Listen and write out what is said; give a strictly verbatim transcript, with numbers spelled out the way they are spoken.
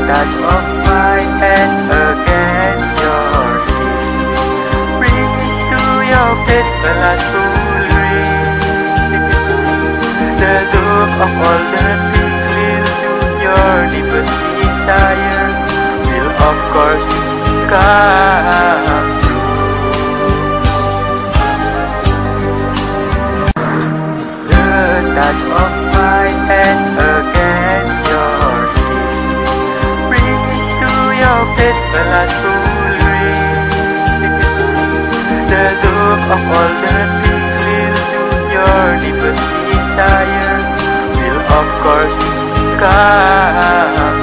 touch of my hand against your skin brings to your face a last cool ring. The look of all the things will do your deepest desire will of course come true. The touch of my hand against your skin brings to your face a last cool ring. The look of all the things will do your deepest desire will of course come